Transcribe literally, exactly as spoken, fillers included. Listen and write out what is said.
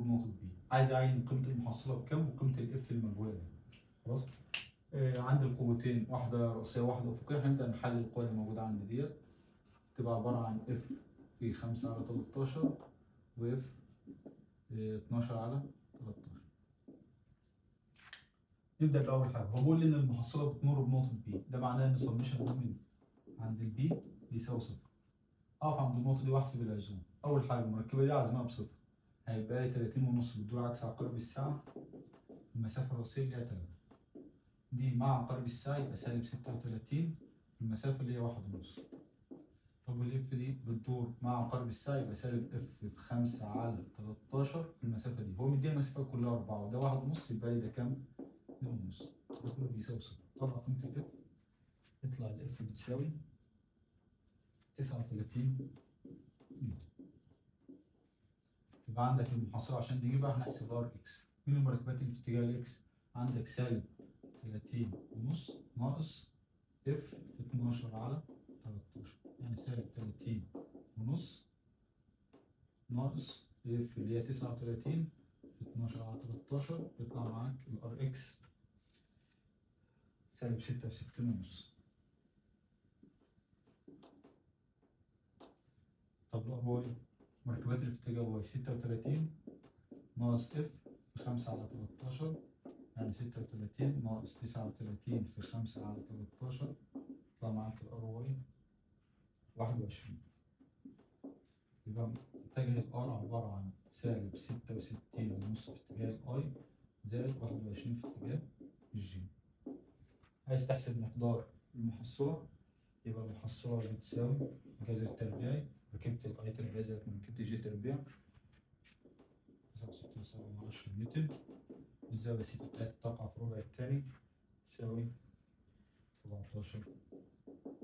بنقطة بي. عايز أعين قيمة المحصلة بكام وقيمة الإف المجهولة دي. خلاص؟ آه عندي القوتين، واحدة رئيسية وواحدة أفقية. هنبدأ نحلل القوة اللي موجودة عندي ديت. تبقى عبارة عن إف في خمسة على تلتاشر وإف اتناشر على تلتاشر. نبدأ بأول حاجة. هو بيقول لي إن المحصلة بتمر بنقطة بي، ده معناه إن سمشن مومنت عند البي بيساوي صفر. أقف عند النقطة دي وأحسب العزوم. أول حاجة المركبة دي عازمها بصفر، هيبقى لي تلاتين ونص بتدور عكس عقارب الساعة. المسافة الرئيسية اللي هي تلاتة، دي مع عقارب الساعة يبقى سالب ستة وتلاتين. المسافة اللي هي واحد ونص. طب والإف دي بتدور مع عقارب الساعة يبقى سالب إف في خمسة على تلتاشر في المسافة دي. هو مديها المسافة كلها أربعة وده واحد ونص، يبقى لي ده كام؟ اتنين ونص. ده كله بيساوي صفر. طلع قيمة الإف، يطلع الإف بتساوي تسعة وتلاتين نيوتن. يبقى عندك المحصلة عشان نجيبها هنحسب ار اكس. مين المركبات اللي في اتجاه الاكس؟ عندك سالب تلاتين ونص ناقص اف اتناشر على تلتاشر، يعني سالب تلاتين ونص ناقص اف اللي هي تسعة وتلاتين في اتناشر على تلتاشر، يطلع معاك الار اكس سالب ستة وستين ونص. طب الار واي، مركبات اللي في اتجاه واي ستة وتلاتين ناقص اف في خمسة على تلتاشر، يعني ستة وتلاتين ناقص تسعة وتلاتين في خمسة على تلتاشر، يطلع معاك الار واي واحد وعشرين. يبقى اتجاه الار عبارة عن سالب ستة وستين ونص في اتجاه الاي زائد واحد وعشرين في اتجاه الجي. عايز تحسب مقدار المحصلة، يبقى المحصلة بتساوي جذر تربيعي ركبت الاي تربيع زائد ركبت الجي تربيع تسعة وستين وسبعة من عشرة نيوتن. الزاوية سيتا بتاعتي تقع في ربع التاني تساوي سبعتاشر